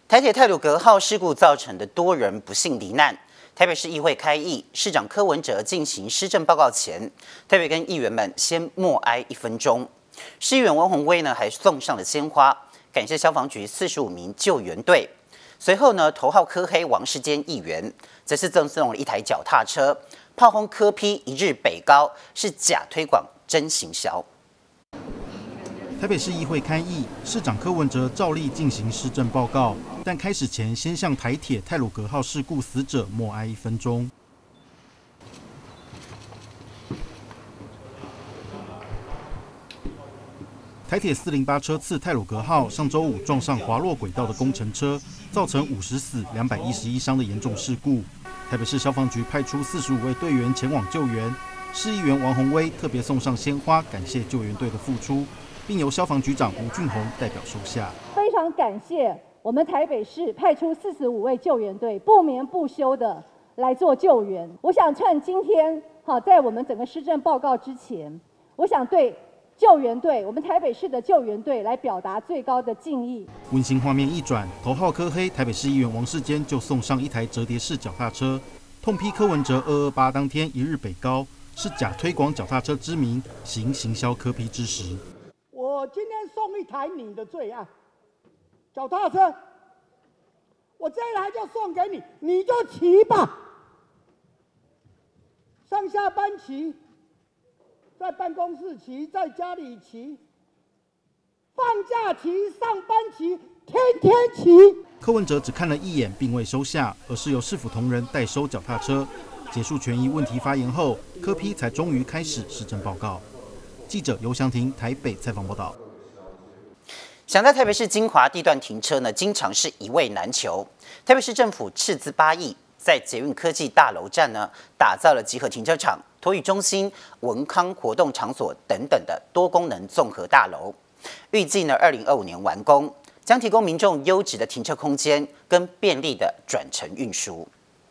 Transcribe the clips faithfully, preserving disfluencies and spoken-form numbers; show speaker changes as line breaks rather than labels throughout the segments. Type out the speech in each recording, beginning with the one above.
台铁太鲁阁号事故造成的多人不幸罹难，台北市议会开议，市长柯文哲进行施政报告前，台北跟议员们先默哀一分钟。市议员王宏威呢还送上了鲜花，感谢消防局四十五名救援队。随后呢，头号柯黑王世坚议员则是赠送了一台脚踏车，炮轰柯批一日北高是假推广真行销。
台北市议会开议，市长柯文哲照例进行施政报告，但开始前先向台铁太鲁阁号事故死者默哀一分钟。台铁四零八车次太鲁阁号上周五撞上滑落轨道的工程车，造成五十死、两百一十一伤的严重事故。台北市消防局派出四十五位队员前往救援，市议员王宏威特别送上鲜花，感谢救援队的付出。并由消防局长吴俊宏代表收下。
非常感谢我们台北市派出四十五位救援队，不眠不休的来做救援。我想趁今天，好，在我们整个施政报告之前，我想对救援队，我们台北市的救援队来表达最高的敬意。
温馨画面一转，头号柯黑台北市议员王世坚就送上一台折叠式脚踏车，痛批柯文哲二二八当天一日北高是假推广脚踏车之名，行行销柯批之实。
我今天送一台你的最爱脚踏车，我这一台就送给你，你就骑吧，上下班骑，在办公室骑，在家里骑，放假骑，上班骑，天天骑。
柯文哲只看了一眼，并未收下，而是由市府同仁代收脚踏车。结束权益问题发言后，柯批才终于开始施政报告。记者尤祥廷台北采访报道。
想在台北市金华地段停车呢，经常是一位难求。台北市政府斥资八亿，在捷运科技大楼站呢，打造了集合停车场、托育中心、文康活动场所等等的多功能综合大楼。预计呢，二零二五年完工，将提供民众优质的停车空间跟便利的转乘运输。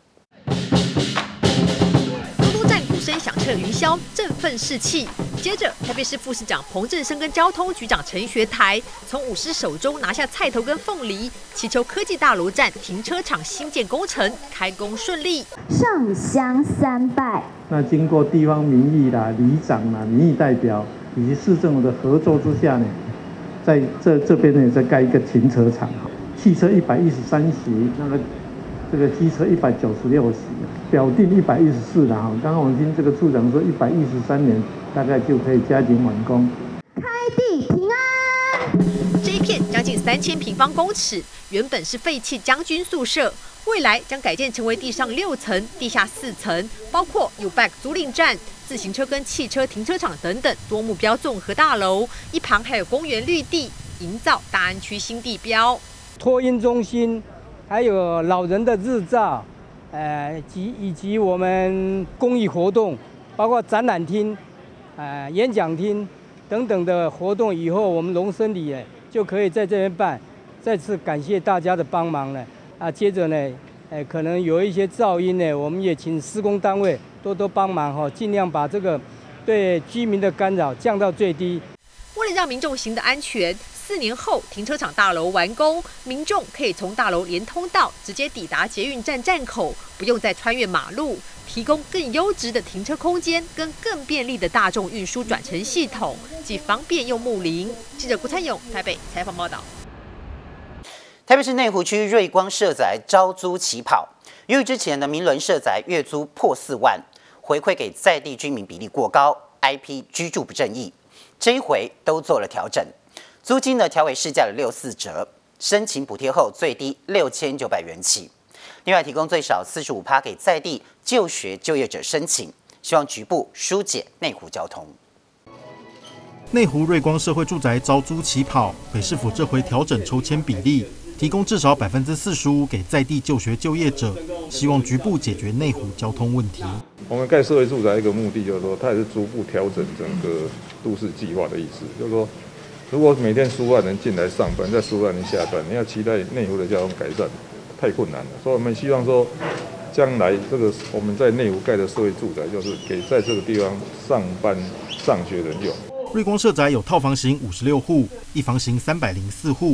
声响彻云霄，振奋士气。接着，台北市副市长彭振声跟交通局长陈学台从武师手中拿下菜头跟凤梨，祈求科技大楼站停车场新建工程开工顺利。
上香三拜。
那经过地方民意啦、里长啦、民意代表以及市政府的合作之下呢，在这这边呢再盖一个停车场，汽车一百一十三席，那个这个机车一百九十六席。表定一百一十四了哈，刚刚我们听这个处长说，一百一十三年大概就可以加紧完工。
开地平安。
这一片将近三千平方公尺，原本是废弃将军宿舍，未来将改建成为地上六层、地下四层，包括 U-Bike 租赁站、自行车跟汽车停车场等等多目标综合大楼，一旁还有公园绿地，营造大安区新地标。
托婴中心，还有老人的日照。呃，及以及我们公益活动，包括展览厅、呃演讲厅等等的活动，以后我们龙生里哎就可以在这边办。再次感谢大家的帮忙呢。啊，接着呢，呃可能有一些噪音呢，我们也请施工单位多多帮忙哈，尽量把这个对居民的干扰降到最低。
为了让民众行得安全，四年后停车场大楼完工，民众可以从大楼连通道直接抵达捷运站站口，不用再穿越马路，提供更优质的停车空间跟更便利的大众运输转乘系统，既方便又睦邻。记者郭灿勇台北采访报道。
台北市内湖区瑞光社宅招租起跑，由于之前的明伦社宅月租破四万，回馈给在地居民比例过高 ，I P 居住不正义。这一回都做了调整，租金呢调为市价的六四折，申请补贴后最低六千九百元起。另外提供最少四十五趴给在地就学就业者申请，希望局部疏解内湖交通。
内湖瑞光社会住宅招租起跑，北市府这回调整抽签比例，提供至少百分之四十五给在地就学就业者，希望局部解决内湖交通问题。
我们盖社会住宅一个目的就是说，它也是逐步调整整个都市计划的意思，就是说，如果每天数万人进来上班，再数万人下班，你要期待内湖的交通改善，太困难了。所以我们希望说，将来这个我们在内湖盖的社会住宅，就是给在这个地方上班、上学人用。
瑞光社宅有套房型五十六户，一房型三百零四户。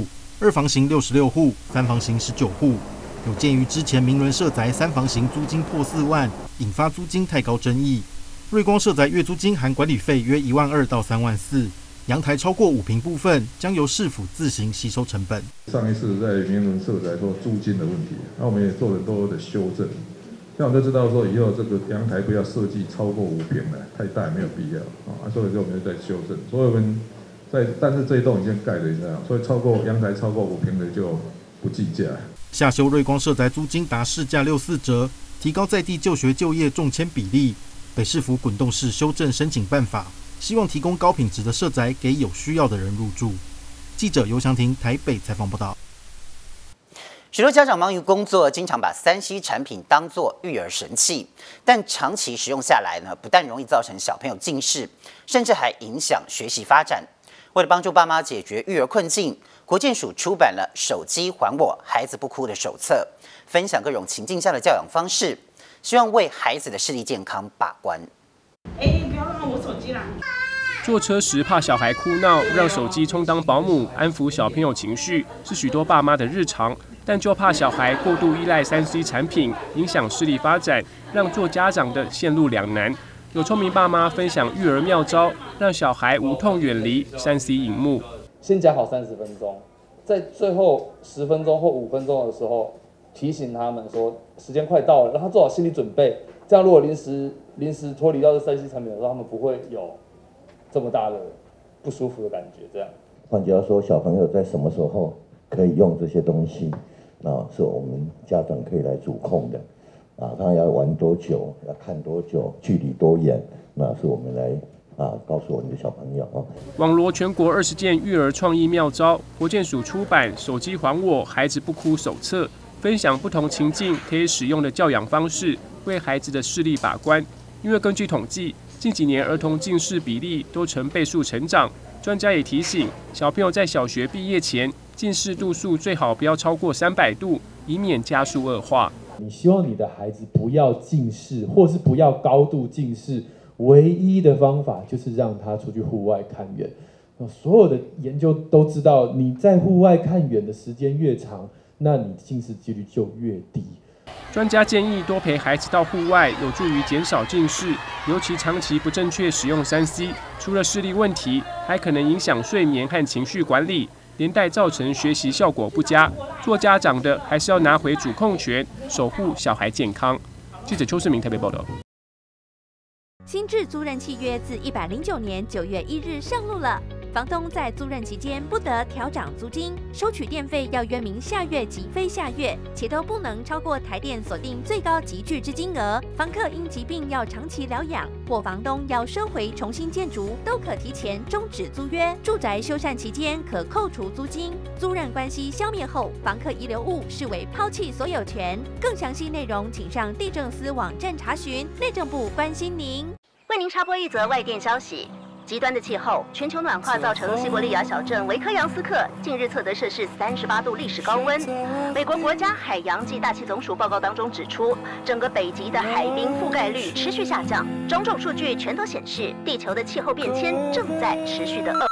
二房型六十六户，三房型十九户。有鉴于之前明伦社宅三房型租金破四万，引发租金太高争议。瑞光社宅月租金含管理费约一万二到三万四，阳台超过五坪部分将由市府自行吸收成本。
上一次在明伦社宅说租金的问题，那我们也做了多的修正。这样我就知道说以后这个阳台不要设计超过五坪了，太大也没有必要啊，所以就我们就在修正。所以我们在但是这一栋已经盖了这样，所以超过阳台超过五坪的就不计价。
下修瑞光社宅租金达市价六四折，提高在地就学就业中签比例。北市府滚动式修正申请办法，希望提供高品质的社宅给有需要的人入住。记者尤祥廷台北采访报道。
许多家长忙于工作，经常把三 C 产品当作育儿神器，但长期使用下来呢，不但容易造成小朋友近视，甚至还影响学习发展。为了帮助爸妈解决育儿困境，国健署出版了《手机还我，孩子不哭》的手册，分享各种情境下的教养方式，希望为孩子的视力健康把关。
哎，不要乱我手机啦！
坐车时怕小孩哭闹，让手机充当保姆，安抚小朋友情绪，是许多爸妈的日常。但就怕小孩过度依赖三 C 产品，影响视力发展，让做家长的陷入两难。有聪明爸妈分享育儿妙招，让小孩无痛远离三 C 荧幕。
先讲好三十分钟，在最后十分钟或五分钟的时候，提醒他们说时间快到了，让他做好心理准备。这样如果临时临时脱离到这三 C 产品的时候，他们不会有这么大的不舒服的感觉。这样，
换句话说，小朋友在什么时候可以用这些东西，那是我们家长可以来主控的。啊，他要玩多久，要看多久，距离多远，那是我们来啊告诉我们的小朋友啊。
网罗全国二十件育儿创意妙招，国健署出版《手机还我，孩子不哭》手册，分享不同情境可以使用的教养方式，为孩子的视力把关。因为根据统计，近几年儿童近视比例都呈倍数成长。专家也提醒，小朋友在小学毕业前，近视度数最好不要超过三百度，以免加速恶化。
你希望你的孩子不要近视，或是不要高度近视，唯一的方法就是让他出去户外看远。所有的研究都知道，你在户外看远的时间越长，那你近视几率就越低。
专家建议多陪孩子到户外，有助于减少近视。尤其长期不正确使用三 C， 除了视力问题，还可能影响睡眠和情绪管理，连带造成学习效果不佳。做家长的还是要拿回主控权，守护小孩健康。记者邱世明台北报道。
新制租赁契约自一百零九年九月一日上路了。房东在租赁期间不得调涨租金，收取电费要约明下月及非下月，且都不能超过台电锁定最高集聚之金额。房客因疾病要长期疗养，或房东要收回重新建筑，都可提前终止租约。住宅修缮期间可扣除租金。租赁关系消灭后，房客遗留物视为抛弃所有权。更详细内容，请上地政司网站查询。内政部关心您。为您插播一则外电消息。极端的气候，全球暖化造成西伯利亚小镇维科扬斯克近日测得摄氏三十八度历史高温。美国国家海洋及大气总署报告当中指出，整个北极的海冰覆盖率持续下降，种种数据全都显示，地球的气候变迁正在持续的恶。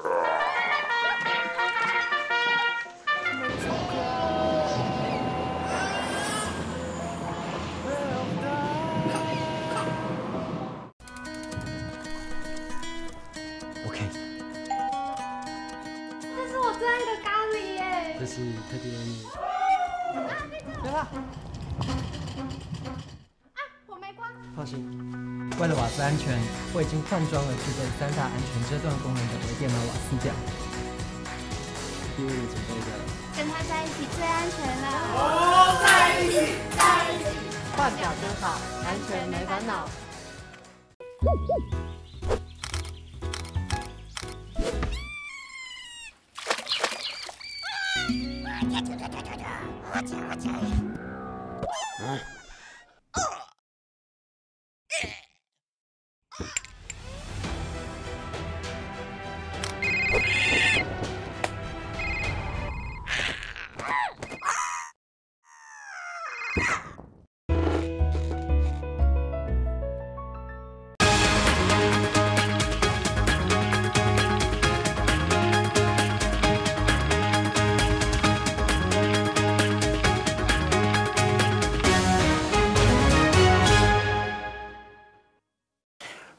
这是特地为你。对了。啊，我没关。放心，为了瓦斯安全，我已经换装了具备三大安全遮断功能的微电脑瓦斯表。因为你准备的。
跟他在一起最安全了。
哦，在一起，在一起。
换表真好，安全没烦恼。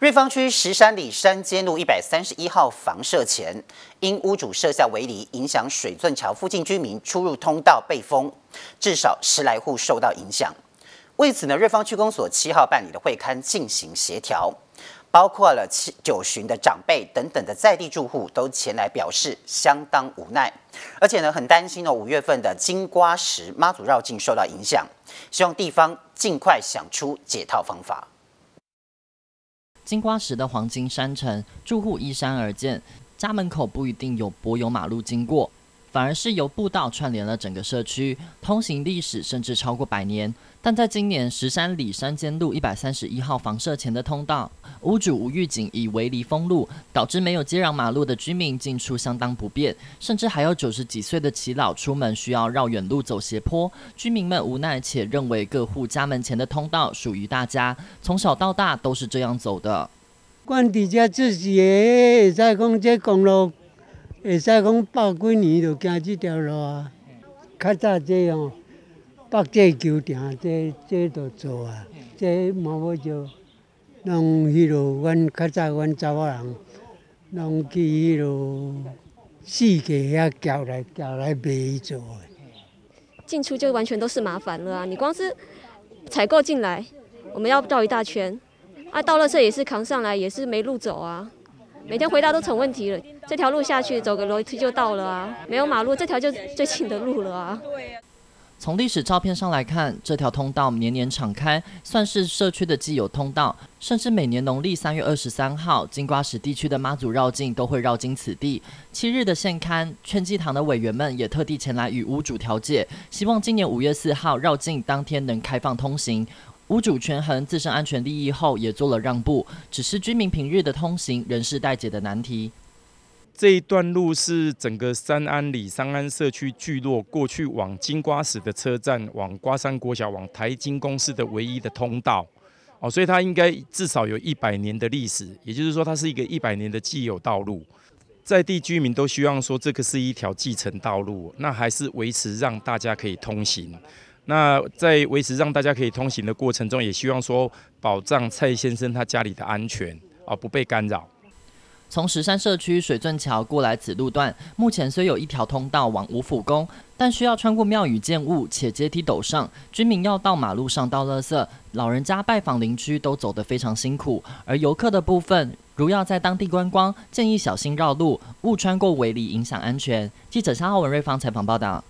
瑞芳区石山里山间路一百三十一号房舍前，因屋主设下围篱，影响水圳桥附近居民出入通道被封，至少十来户受到影响。为此呢，瑞芳区公所七号办理的会勘进行协调，包括了九旬的长辈等等的在地住户都前来表示相当无奈，而且呢很担心哦五月份的金瓜石妈祖绕境受到影响，希望地方尽快想出解套方法。
金瓜石的黄金山城，住户依山而建，家门口不一定有柏油马路经过，反而是由步道串联了整个社区，通行历史甚至超过百年。但在今年石山里山间路一百三十一号房舍前的通道，屋主吴玉景以围篱封路，导致没有接壤马路的居民进出相当不便，甚至还有九十几岁的耆老出门需要绕远路走斜坡。居民们无奈且认为各户家门前的通道属于大家，从小到大都是这样走的。
阮伫遮自己的，会使讲这公路，会使讲百几年就行这条路啊。较早这哦，北这球场这这都做啊，这冇要做。拢迄落，阮较早阮查某人，拢去迄落四界遐叫来叫来卖去做的。
进出就完全都是麻烦了啊！你光是采购进来，我们要绕一大圈。啊，倒垃圾也是扛上来，也是没路走啊。每天回答都成问题了。这条路下去，走个楼梯就到了啊。没有马路，这条就最近的路了啊。
从历史照片上来看，这条通道年年敞开，算是社区的既有通道。甚至每年农历三月二十三号，金瓜石地区的妈祖绕境都会绕经此地。七日的现勘，劝济堂的委员们也特地前来与屋主调解，希望今年五月四号绕境当天能开放通行。屋主权衡自身安全利益后，也做了让步，只是居民平日的通行仍是待解的难题。
这一段路是整个三安里三安社区聚落过去往金瓜石的车站、往瓜山国小、往台金公司的唯一的通道，哦，所以它应该至少有一百年的历史，也就是说，它是一个一百年的既有道路。在地居民都希望说，这个是一条继承道路，那还是维持让大家可以通行。那在维持让大家可以通行的过程中，也希望说保障蔡先生他家里的安全啊，不被干扰。
从石山社区水圳桥过来此路段，目前虽有一条通道往五府宫，但需要穿过庙宇建物且阶梯陡上，居民要到马路上倒垃圾，老人家拜访邻居都走得非常辛苦。而游客的部分，如要在当地观光，建议小心绕路，勿穿过围篱，影响安全。记者夏浩文瑞芳采访报道。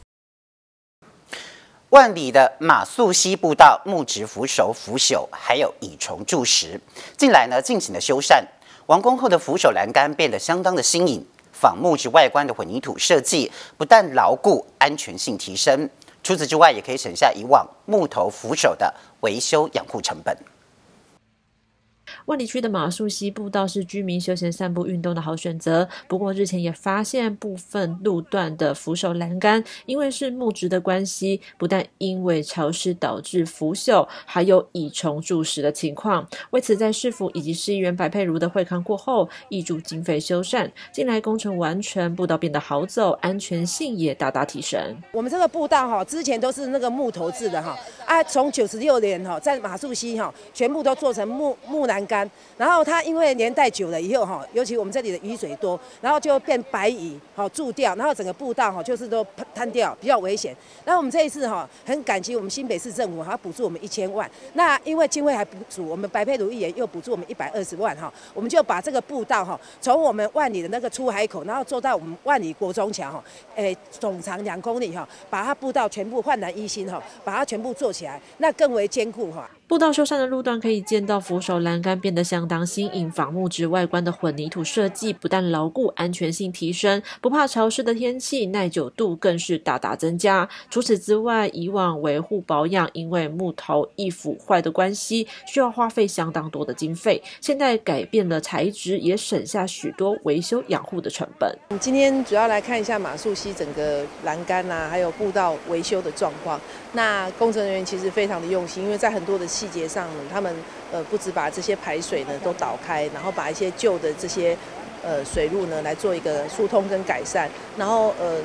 万里的马宿溪步道木质扶手腐朽，还有蚁虫蛀食，近来呢进行了修缮。完工后的扶手栏杆变得相当的新颖，仿木质外观的混凝土设计，不但牢固，安全性提升。除此之外，也可以省下以往木头扶手的维修养护成本。
万里区的马宿溪步道是居民休闲散步运动的好选择，不过日前也发现部分路段的扶手栏杆因为是木质的关系，不但因为潮湿导致腐朽，还有蚁虫蛀食的情况。为此在市府以及市议员白佩如的会勘过后，挹注经费修缮，近来工程完成，步道变得好走，安全性也大大提升。
我们这个步道哈，之前都是那个木头制的哈，啊，从九十六年哈，在马宿溪哈，全部都做成木木栏杆。然后它因为年代久了以后哈，尤其我们这里的雨水多，然后就变白蚁，好蛀掉，然后整个步道哈就是都瘫掉，比较危险。然后我们这一次哈，很感激我们新北市政府哈补助我们一千万，那因为经费还不足，我们白佩如议员又补助我们一百二十万哈，我们就把这个步道哈，从我们万里的那个出海口，然后做到我们万里国中桥哈，诶，总长两公里哈，把它步道全部焕然一新哈，把它全部做起来，那更为坚固哈。
步道修缮的路段可以见到扶手栏杆变得相当新颖，仿木质外观的混凝土设计不但牢固，安全性提升，不怕潮湿的天气，耐久度更是大大增加。除此之外，以往维护保养因为木头易腐坏的关系，需要花费相当多的经费，现在改变了材质，也省下许多维修养护的成本。
我们今天主要来看一下马宿溪整个栏杆啊，还有步道维修的状况。那工程人员其实非常的用心，因为在很多的细节上呢，他们呃不止把这些排水呢都导开，然后把一些旧的这些呃水路呢来做一个疏通跟改善，然后呃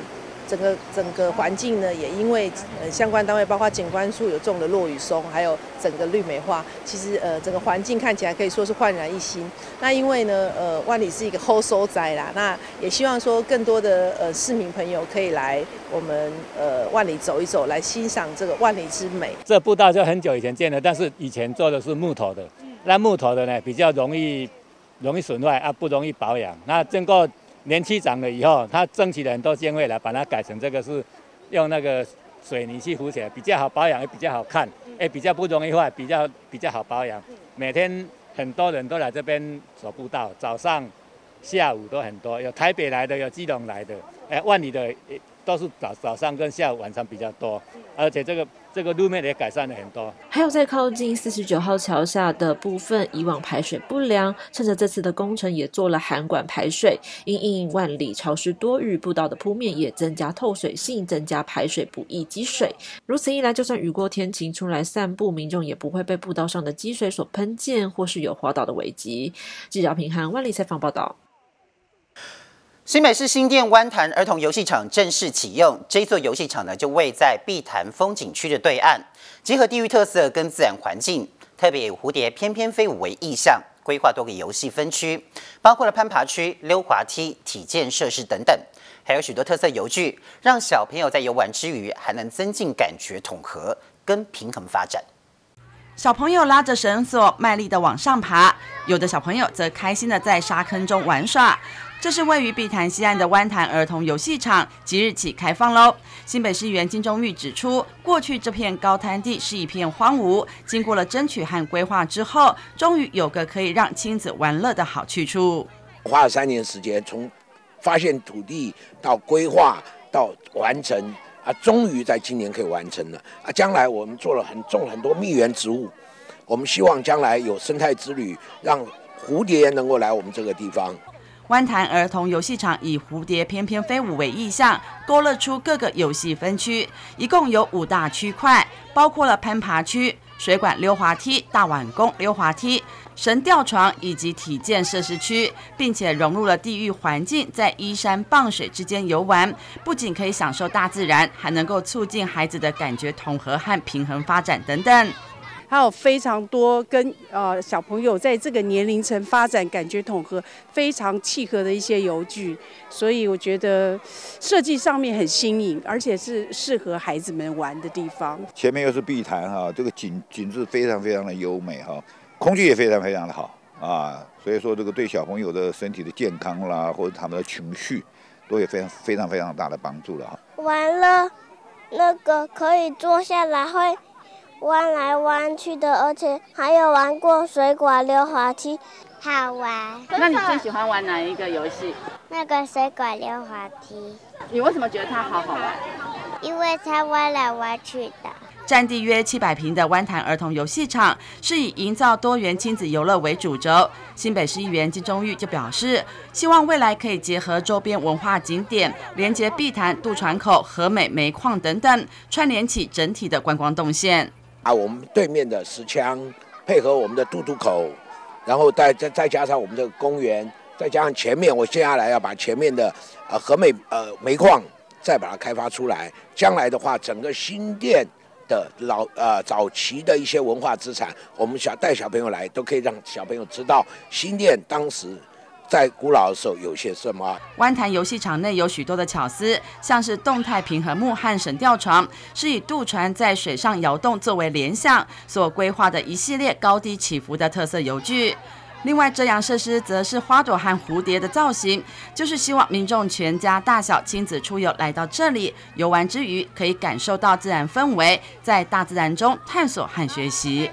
整个整个环境呢，也因为呃相关单位包括景观处有种的落羽松，还有整个绿美化，其实呃整个环境看起来可以说是焕然一新。那因为呢呃万里是一个好所在啦，那也希望说更多的呃市民朋友可以来我们呃万里走一走，来欣赏这个万里之美。
这步道就很久以前建的，但是以前做的是木头的，那木头的呢比较容易容易损坏啊，不容易保养。那经过年期长了以后，它争取了很多经费来把它改成这个是用那个水泥去浮起来，比较好保养，也比较好看，也比较不容易坏，比较比较好保养。每天很多人都来这边走步道，早上、下午都很多，有台北来的，有基隆来的，哎，万里的都是早早上跟下午晚上比较多，而且这个这个路面也改善了很多。
还有在靠近四十九号桥下的部分，以往排水不良，趁着这次的工程也做了涵管排水，因应万里潮湿多雨，步道的铺面也增加透水性，增加排水不易积水。如此一来，就算雨过天晴出来散步，民众也不会被步道上的积水所喷溅，或是有滑倒的危机。记者平涵万里采访报道。
新北市新店湾潭儿童游戏场正式启用，这座游戏场呢就位在碧潭风景区的对岸，结合地域特色跟自然环境，特别以蝴蝶翩翩飞舞为意象，规划多个游戏分区，包括了攀爬区、溜滑梯、体健设施等等，还有许多特色游具，让小朋友在游玩之余还能增进感觉统合跟平衡发展。
小朋友拉着绳索卖力地往上爬，有的小朋友则开心地在沙坑中玩耍。这是位于碧潭西岸的湾潭儿童游戏场，即日起开放喽。新北市议员金钟玉指出，过去这片高滩地是一片荒芜，经过了争取和规划之后，终于有个可以让亲子玩乐的好去处。
花了三年时间，从发现土地到规划到完成啊，终于在今年可以完成了啊。将来我们做了很种很多蜜源植物，我们希望将来有生态之旅，让蝴蝶能够来我们这个地方。
湾潭儿童游戏场以蝴蝶翩翩飞舞为意象，勾勒出各个游戏分区，一共有五大区块，包括了攀爬区、水管溜滑梯、大碗公溜滑梯、神吊床以及体健设施区，并且融入了地域环境，在依山傍水之间游玩，不仅可以享受大自然，还能够促进孩子的感觉统合和平衡发展等等。
还有非常多跟呃小朋友在这个年龄层发展感觉统合非常契合的一些游具，所以我觉得设计上面很新颖，而且是适合孩子们玩的地方。
前面又是碧潭哈，这个景景致非常非常的优美哈，空气也非常非常的好啊，所以说这个对小朋友的身体的健康啦，或者他们的情绪，都有非常非常非常大的帮助了哈。
玩了那个可以坐下来会弯来弯去的，而且还有玩过水管溜滑梯，好玩。
那你最喜欢玩哪一个游戏？
那个水管溜滑梯。
你为什么觉得它好好玩？
因为它弯来弯去的。
占地约七百平的湾潭儿童游戏场是以营造多元亲子游乐为主轴。新北市议员金钟玉就表示，希望未来可以结合周边文化景点，连接碧潭、渡船口、和美煤矿等等，串联起整体的观光动线。
啊，我们对面的石墙配合我们的渡渡口，然后再再再加上我们这个公园，再加上前面，我接下来要把前面的呃和美呃煤矿再把它开发出来。将来的话，整个新店的老呃早期的一些文化资产，我们想带小朋友来，都可以让小朋友知道新店当时在古老的时候有些什么。
湾潭游戏场内有许多的巧思，像是动态平衡木和神吊床，是以渡船在水上摇动作为联想所规划的一系列高低起伏的特色游具。另外，遮阳设施则是花朵和蝴蝶的造型，就是希望民众全家大小亲子出游来到这里游玩之余，可以感受到自然氛围，在大自然中探索和学习。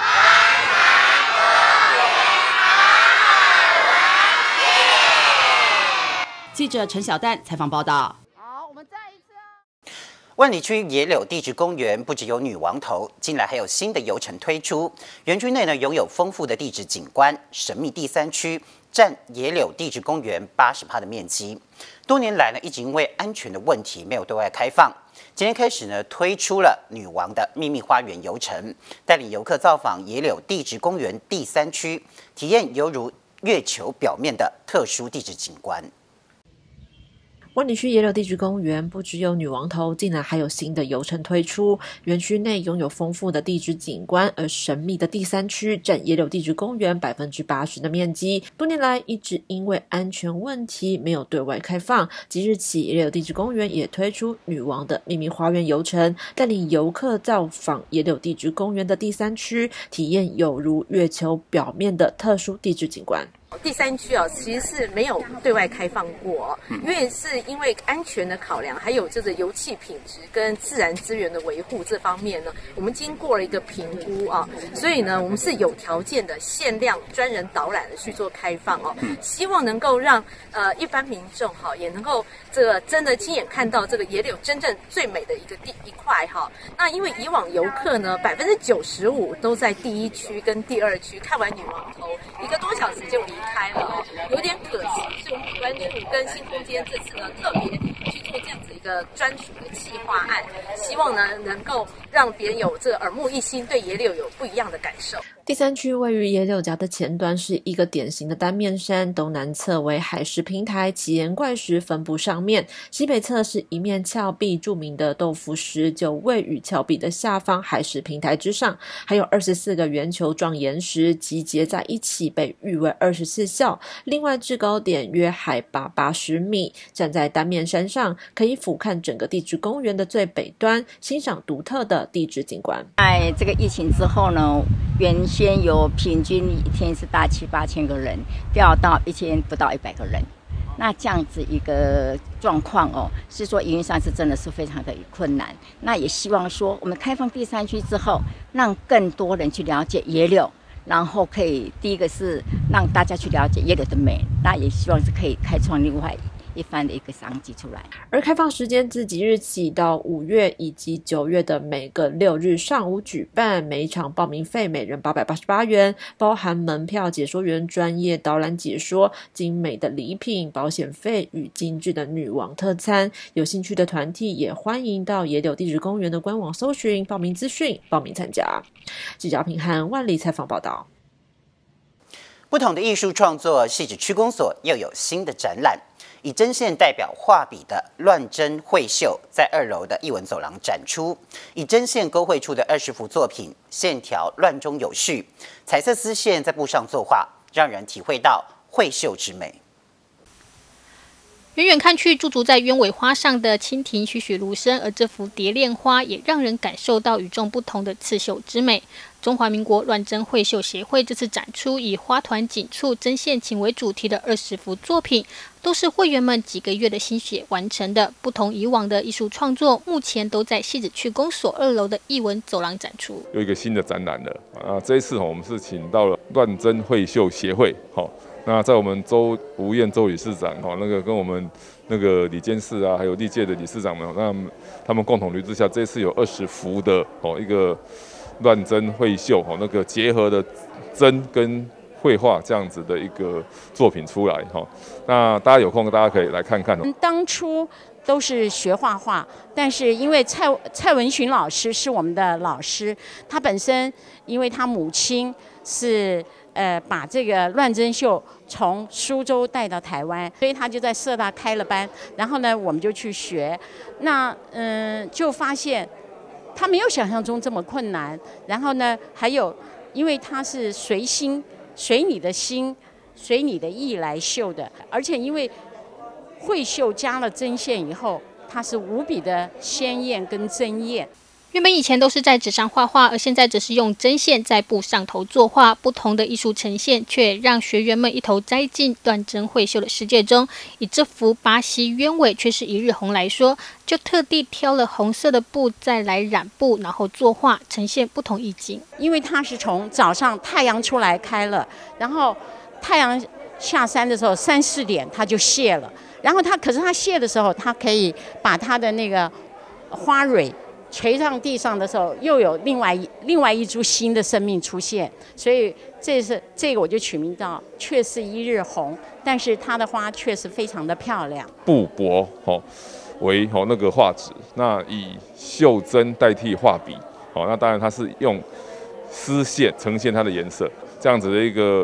记者陈小蛋采访报道。
万里区野柳地质公园不只有女王头，近来还有新的游程推出。园区内呢拥有丰富的地质景观，神秘第三区占野柳地质公园八十趴的面积。多年来呢一直因为安全的问题没有对外开放。今天开始呢推出了女王的秘密花园游程，带领游客造访野柳地质公园第三区，体验犹如月球表面的特殊地质景观。
万里区野柳地质公园不只有女王头，竟然还有新的游程推出。园区内拥有丰富的地质景观，而神秘的第三区占野柳地质公园百分之八十的面积，多年来一直因为安全问题没有对外开放。即日起，野柳地质公园也推出女王的秘密花园游程，带领游客造访野柳地质公园的第三区，体验有如月球表面的特殊地质景观。
第三区哦，其实是没有对外开放过，因为是因为安全的考量，还有这个油气品质跟自然资源的维护这方面呢，我们经过了一个评估啊，所以呢，我们是有条件的限量专人导览的去做开放哦，希望能够让呃一般民众哈也能够这个真的亲眼看到这个野柳真正最美的一个地一块哈。那因为以往游客呢百分之九十五都在第一区跟第二区看完女王头一个多小时就离开了哦，有点可惜。所以我们关注跟新空间这次呢特别去做这样子一个专属的企划案，希望呢能够让别人有这个耳目一新，对野柳有不一样的感受。
第三区位于野柳夹的前端是一个典型的单面山，东南侧为海蚀平台，奇岩怪石分布上面，西北侧是一面峭壁，著名的豆腐石就位于峭壁的下方海蚀平台之上，还有二十四个圆球状岩石集结在一起，被誉为二十四孝。另外制高点约海拔八十米，站在单面山上可以俯瞰整个地质公园的最北端，欣赏独特的地质景观。
在这个疫情之后呢，原先有平均一天是大七八千个人，掉到一天不到一百个人。那这样子一个状况哦，是说营运上是真的是非常的困难。那也希望说，我们开放第三区之后，让更多人去了解野柳，然后可以第一个是让大家去了解野柳的美，那也希望是可以开创另外一番的一个商机出来。
而开放时间自即日起到五月以及九月的每个六日上午举办，每一场报名费每人八百八十八元，包含门票、解说员专业导览解说、精美的礼品、保险费与精致的女王特餐。有兴趣的团体也欢迎到野柳地质公园的官网搜寻报名资讯，报名参加。记者平涵万里采访报道。
不同的艺术创作，汐止区公所又有新的展览。以针线代表画笔的乱针绘绣，在二楼的艺文走廊展出。以针线勾绘出的二十幅作品，线条乱中有序，彩色丝线在布上作画，让人体会到绘绣之美。
远远看去，驻足在鸢尾花上的蜻蜓栩栩如生，而这幅蝶恋花也让人感受到与众不同的刺绣之美。中华民国乱针绘绣协会这次展出以花团锦簇、针线情为主题的二十幅作品，都是会员们几个月的心血完成的。不同以往的艺术创作，目前都在汐止区公所二楼的艺文走廊展出。
有一个新的展览了啊！这一次我们是请到了乱针绘绣协会，好，那在我们周吴燕周理事长哈，那个跟我们那个理监事啊，还有历届的理事长们，那他们共同律之下，这次有二十幅的哦一个乱针绘绣哈，那个结合的针跟绘画这样子的一个作品出来哈。那大家有空大家可以来看看。
当初都是学画画，但是因为蔡蔡文群老师是我们的老师，他本身因为他母亲是呃把这个乱针绣从苏州带到台湾，所以他就在社大开了班，然后呢我们就去学，那嗯、呃、就发现他没有想象中这么困难，然后呢还有因为他是随心随你的心随你的意来绣的，而且因为绘绣加了针线以后，它是无比的鲜艳跟争艳。
原本以前都是在纸上画画，而现在则是用针线在布上头作画，不同的艺术呈现，却让学员们一头栽进乱针绘绣的世界中。以这幅巴西鸢尾却是一日红来说，就特地挑了红色的布再来染布，然后作画，呈现不同意境。
因为它是从早上太阳出来开了，然后太阳下山的时候三四点它就谢了，然后它可是它谢的时候，它可以把它的那个花蕊垂上地上的时候，又有另外一另外一株新的生命出现，所以这是这个我就取名叫却是一日红，但是它的花确实非常的漂亮。
布帛哦为哦那个画纸，那以绣针代替画笔，哦那当然它是用丝线呈现它的颜色，这样子的一个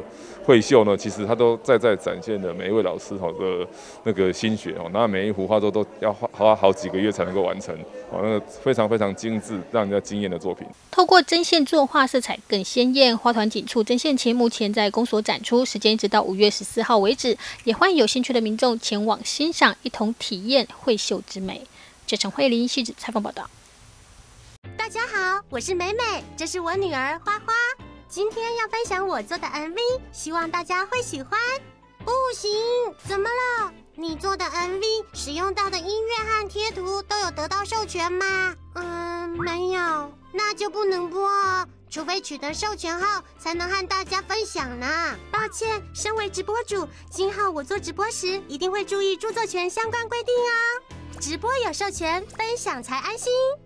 会秀呢，其实它都在在展现了每一位老师哈的那个心血哦，那每一幅画都都要花花好几个月才能够完成哦，那个非常非常精致，让人家惊艳的作品。
透过针线作画，色彩更鲜艳。花团锦簇针线琴目前在公所展出，时间一直到五月十四号为止，也欢迎有兴趣的民众前往欣赏，一同体验绘秀之美。这陈慧琳细致采访报道。
大家好，我是美美，这是我女儿花花。今天要分享我做的 M V， 希望大家会喜欢。不行，怎么了？你做的 M V 使用到的音乐和贴图都有得到授权吗？嗯，没有，那就不能播哦，除非取得授权后才能和大家分享呢。抱歉，身为直播主，今后我做直播时一定会注意著作权相关规定哦。直播有授权，分享才安心。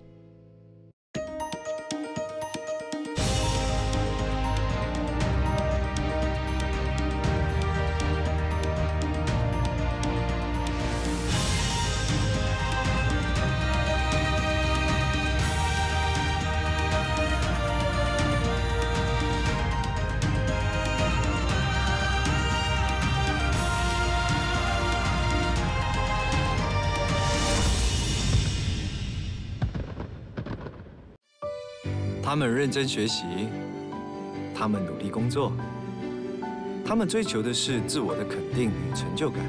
他们认真学习，他们努力工作，他们追求的是自我的肯定与成就感。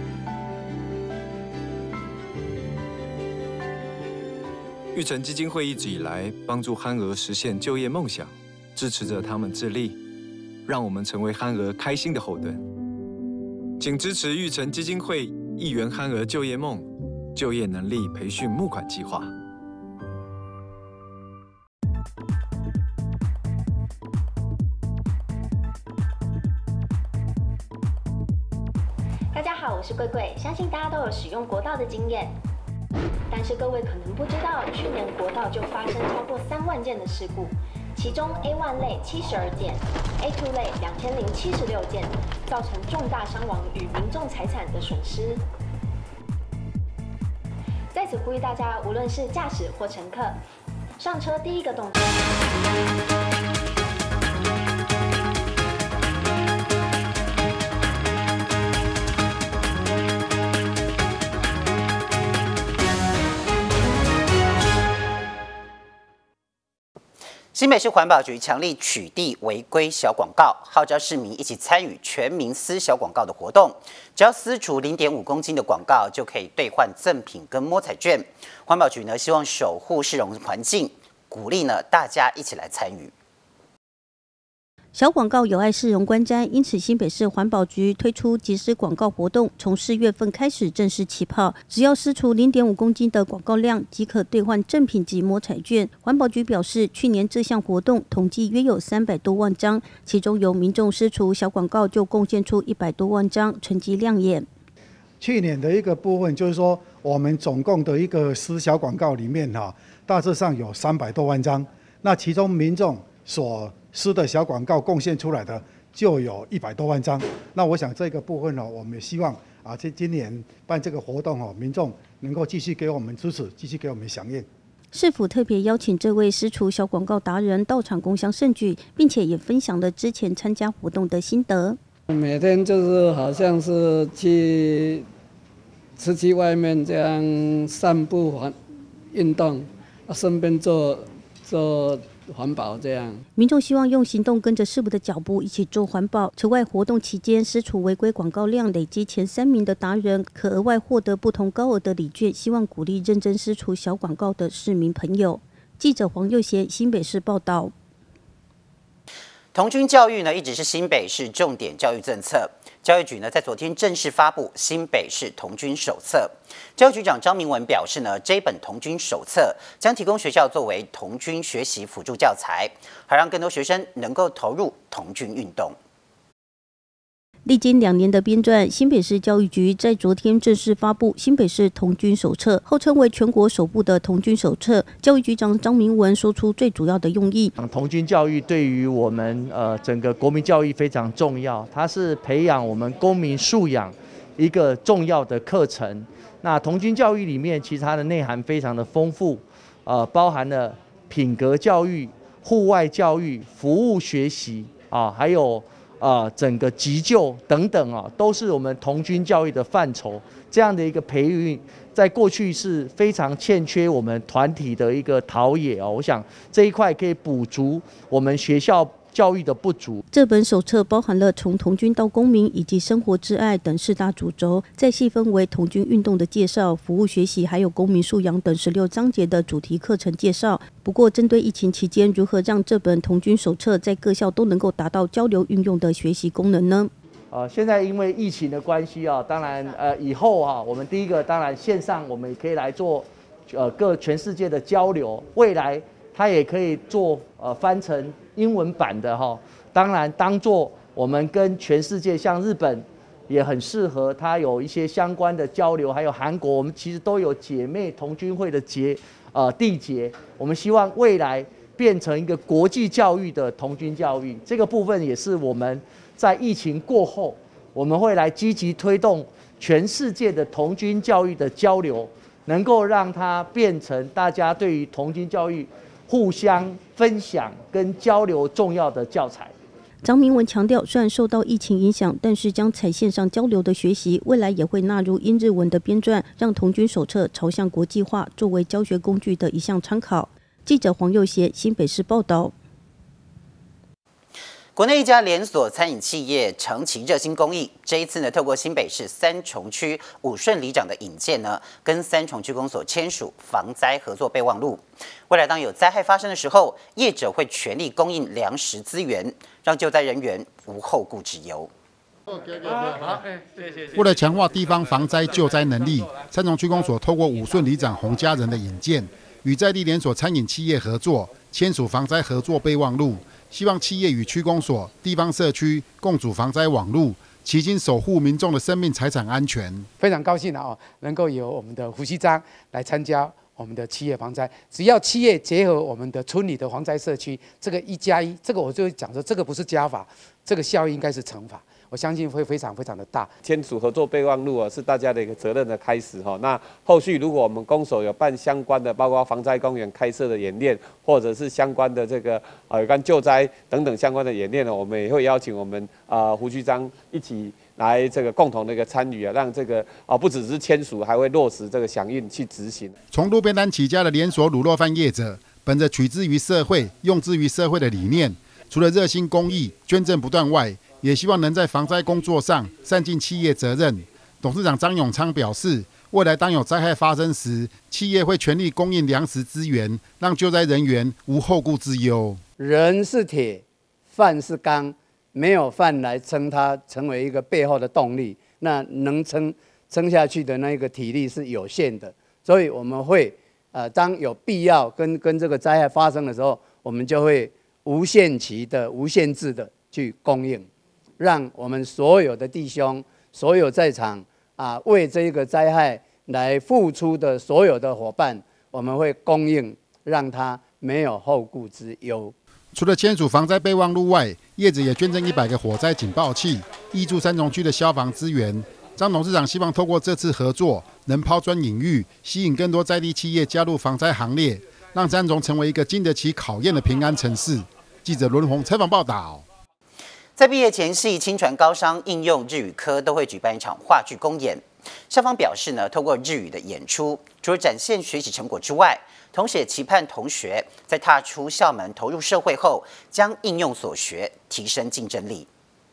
育成基金会一直以来帮助憨儿实现就业梦想，支持着他们自立，让我们成为憨儿开心的后盾。请支持育成基金会一元憨儿就业梦就业能力培训募款计划。
大家好，我是桂桂，相信大家都有使用国道的经验，但是各位可能不知道，去年国道就发生超过三万件的事故，其中 A 一 类七十二件 ，A 二 类两千零七十六件，造成重大伤亡与民众财产的损失。在此呼吁大家，无论是驾驶或乘客，上车第一个动作。
新北市环保局强力取缔违规小广告，号召市民一起参与全民撕小广告的活动。只要撕除 零点五 公斤的广告，就可以兑换赠品跟摸彩券。环保局呢，希望守护市容环境，鼓励呢大家一起来参与。
小广告有碍市容观瞻，因此新北市环保局推出即时广告活动，从四月份开始正式起跑。只要撕除 零点五 公斤的广告量，即可兑换赠品及摸彩券。环保局表示，去年这项活动统计约有三百多万张，其中由民众撕除小广告就贡献出一百多万张，成绩亮眼。
去年的一个部分就是说，我们总共的一个撕小广告里面哈，大致上有三百多万张，那其中民众所撕的小广告贡献出来的就有一百多万张。那我想这个部分呢，我们也希望啊，这今年办这个活动哦，民众能够继续给我们支持，继续给我们响应。
市府特别邀请这位撕除小广告达人到场共襄盛举，并且也分享了之前参加活动的心得。
每天就是好像是去出去外面这样散步环运动，啊，顺便做做环保这样。
民众希望用行动跟着市府的脚步一起做环保。此外，活动期间撕除违规广告量累积前三名的达人，可额外获得不同高额的礼券，希望鼓励认真撕除小广告的市民朋友。记者黄佑贤新北市报道。
童军教育呢，一直是新北市重点教育政策。教育局呢，在昨天正式发布新北市童军手册。教育局长张明文表示呢，这一本童军手册将提供学校作为童军学习辅助教材，还让更多学生能够投入童军运动。
历经两年的编撰，新北市教育局在昨天正式发布新北市童军手册，号称为全国首部的童军手册。教育局长张明文说出最主要的用意：
童军教育对于我们呃整个国民教育非常重要，它是培养我们公民素养一个重要的课程。那童军教育里面，其实它的内涵非常的丰富，呃，包含了品格教育、户外教育、服务学习啊，还有。 呃整个急救等等啊，都是我们童军教育的范畴。这样的一个培育，在过去是非常欠缺我们团体的一个陶冶哦。我想这一块可以补足我们学校教育的不足。
这本手册包含了从童军到公民以及生活之爱等四大主轴，再细分为童军运动的介绍、服务学习，还有公民素养等十六章节的主题课程介绍。不过，针对疫情期间如何让这本童军手册在各校都能够达到交流运用的学习功能呢？
呃，现在因为疫情的关系啊，当然呃以后啊，我们第一个当然线上我们也可以来做呃各全世界的交流，未来它也可以做呃翻成英文版的哈，当然当做我们跟全世界像日本也很适合，它有一些相关的交流，还有韩国我们其实都有姐妹童军会的节呃缔结，我们希望未来变成一个国际教育的童军教育，这个部分也是我们在疫情过后，我们会来积极推动全世界的童军教育的交流，能够让它变成大家对于童军教育互相分享跟交流重要的教材。
张明文强调，虽然受到疫情影响，但是将采线上交流的学习，未来也会纳入英日文的编撰，让童军手册朝向国际化，作为教学工具的一项参考。记者黄佑贤新北市报道。
国内一家连锁餐饮企业长期热心公益，这一次呢，透过新北市三重区武顺里长的引荐呢，跟三重区公所签署防灾合作备忘录。未来当有灾害发生的时候，业者会全力供应粮食资源，让救灾人员无后顾之忧。
为了强化地方防灾救灾能力，三重区公所透过武顺里长洪家人的引荐，与在地连锁餐饮企业合作，签署防灾合作备忘录。希望企业与区公所、地方社区共组防灾网路，齐心守护民众的生命财产安全。
非常高兴啊，能够有我们的胡锡章来参加我们的企业防灾。只要企业结合我们的村里的防灾社区，这个一加一，这个我就讲说，这个不是加法，这个效益应该是乘法。我相信会非常非常的大。
签署合作备忘录啊，是大家的一个责任的开始哈。那后续如果我们公所有办相关的，包括防灾公园开设的演练，或者是相关的这个呃有关救灾等等相关的演练呢，我们也会邀请我们啊、呃、胡局长一起来这个共同的一个参与啊，让这个啊、呃、不只是签署，还会落实这个响应去执行。
从路边摊起家的连锁卤肉饭业者，本着取之于社会、用之于社会的理念，除了热心公益、捐赠不断外，也希望能在防灾工作上善尽企业责任。董事长张永昌表示，未来当有灾害发生时，企业会全力供应粮食资源，让救灾人员无后顾之忧。
人是铁，饭是钢，没有饭来撑它，成为一个背后的动力，那能撑撑下去的那个体力是有限的。所以我们会呃，当有必要跟跟这个灾害发生的时候，我们就会无限期的、无限制的去供应。让我们所有的弟兄、所有在场啊为这个灾害来付出的所有的伙伴，我们会供应，让他没有后顾之忧。
除了签署防灾备忘录外，业者也捐赠一百个火灾警报器，挹注三重区的消防资源。张董事长希望透过这次合作，能抛砖引玉，吸引更多在地企业加入防灾行列，让三重成为一个经得起考验的平安城市。记者伦宏采访报道。
在毕业前夕，清传高商应用日语科都会举办一场话剧公演。校方表示呢，透过日语的演出，除了展现学习成果之外，同时也期盼同学在踏出校门、投入社会后，将应用所学，提升竞争力。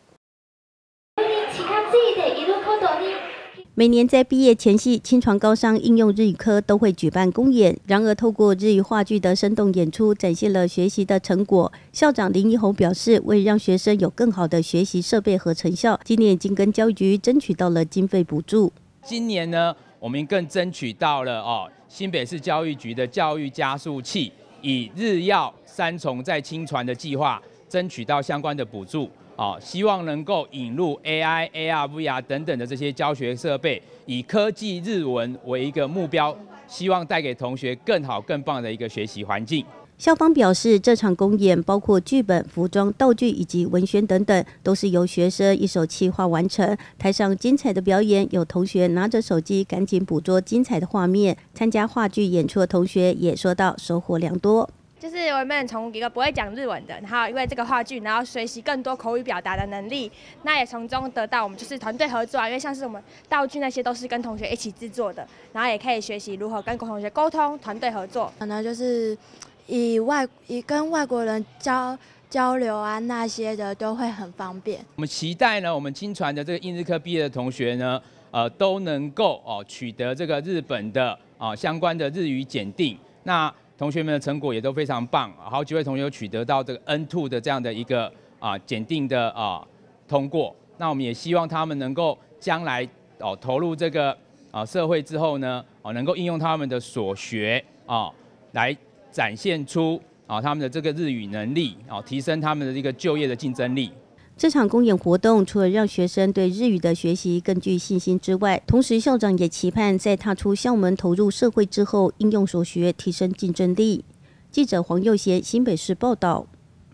每年在毕业前夕，清传高商应用日语科都会举办公演。然而，透过日语话剧的生动演出，展现了学习的成果。校长林一宏表示，为让学生有更好的学习设备和成效，今年已经跟教育局争取到了经费补助。
今年呢，我们更争取到了哦，新北市教育局的教育加速器，以日耀三重在清传的计划，争取到相关的补助。哦，希望能够引入 A I、A R、V R 等等的这些教学设备，以科技日文为一个目标，希望带给同学更好、更棒的一个学习环境。
校方表示，这场公演包括剧本、服装、道具以及文宣等等，都是由学生一手企划完成。台上精彩的表演，有同学拿着手机赶紧捕捉精彩的画面。参加话剧演出的同学也说到收获良多。
就是我们从一个不会讲日文的，然后因为这个话剧，然后学习更多口语表达的能力，那也从中得到我们就是团队合作啊，因为像是我们道具那些都是跟同学一起制作的，然后也可以学习如何跟同学沟通、团队合作。
可能就是以外以跟外国人交交流啊那些的都会很方便。
我们期待呢，我们青传的这个英日科毕业的同学呢，呃，都能够哦取得这个日本的啊相关的日语检定。那同学们的成果也都非常棒，好几位同学有取得到这个 N 二 的这样的一个啊检定的啊通过。那我们也希望他们能够将来哦投入这个啊社会之后呢，哦能够应用他们的所学啊来展现出。啊，他们的这个日语能力，啊，提升他们的一个就业的竞争力。
这场公演活动除了让学生对日语的学习更具信心之外，同时校长也期盼在踏出校门投入社会之后，应用所学，提升竞争力。记者黄佑贤，新北市报道。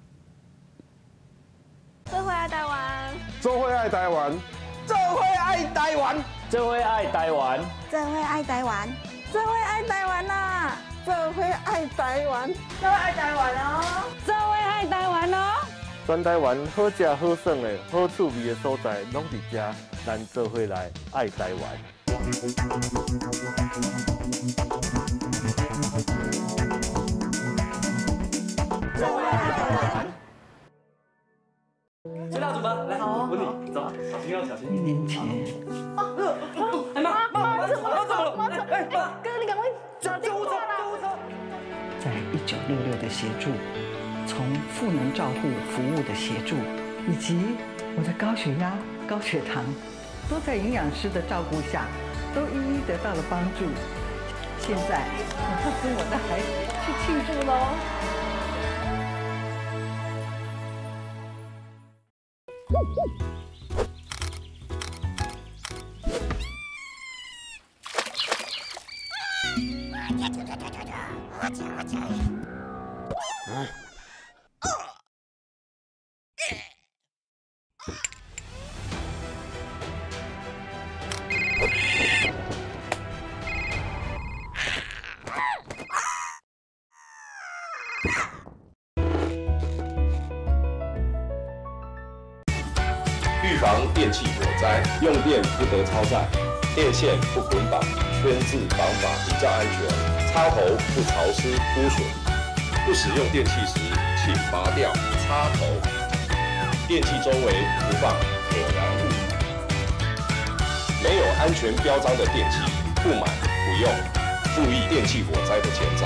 这会爱台湾，
这会爱台湾，这会爱台湾，这会爱台湾，
这会爱台湾，这会爱台湾呐！这会爱台湾，这会爱台湾哦，这会爱台湾哦。
全台湾好食好耍的好趣味的所在，拢伫这，咱做伙来爱台湾。
这会爱台湾。接蜡烛吧，来，稳你，走，小心哦，小心。一年前。哦，哎妈，妈，妈怎么了？怎么了？妈怎么了？哎，哥，你赶快叫救护车，救护车。
在一九六六的协助，从赋能照护服务的协助，以及我的高血压、高血糖，都在营养师的照顾下，都一一得到了帮助。现在我要跟我的孩子去庆祝喽！
预防电器火灾，用电不得超载，电线不捆绑，圈制绑法比较安全，插头不潮湿污损。不使用电器时，请拔掉插头。电器周围不放可燃物。没有安全标章的电器，不买不用。注意电器火灾的前兆。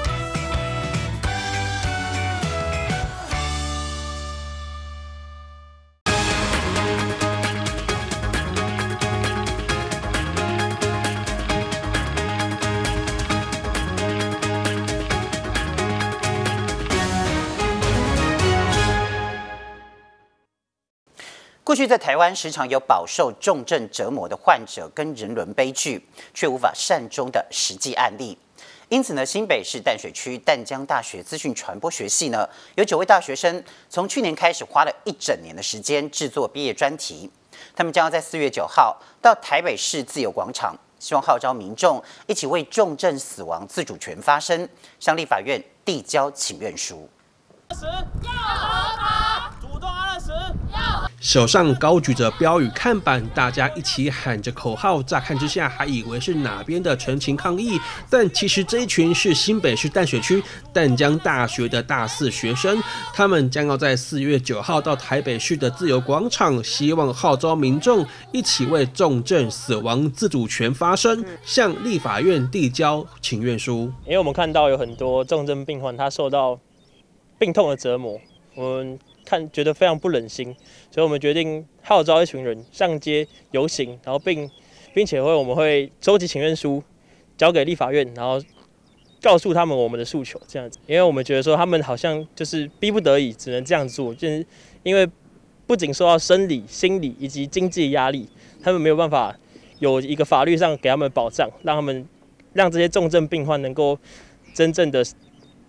过去在台湾时常有饱受重症折磨的患者跟人伦悲剧，却无法善终的实际案例。因此呢，新北市淡水区淡江大学资讯传播学系呢，有九位大学生从去年开始花了一整年的时间制作毕业专题。他们将要在四月九号到台北市自由广场，希望号召民众一起为重症死亡自主权发声，向立法院递交请愿书。
要合法，主动二十要。
手上高举着标语看板，大家一起喊着口号，乍看之下还以为是哪边的陈情抗议，但其实这一群是新北市淡水区淡江大学的大四学生，他们将要在四月九号到台北市的自由广场，希望号召民众一起为重症死亡自主权发声，向立法院递交请愿书。
因为我们看到有很多重症病患，他受到病痛的折磨，我们看觉得非常不忍心，所以我们决定号召一群人上街游行，然后并并且会我们会收集请愿书，交给立法院，然后告诉他们我们的诉求，这样子，因为我们觉得说他们好像就是逼不得已，只能这样做，就是因为不仅受到生理、心理以及经济压力，他们没有办法有一个法律上给他们保障，让他们让这些重症病患能够真正的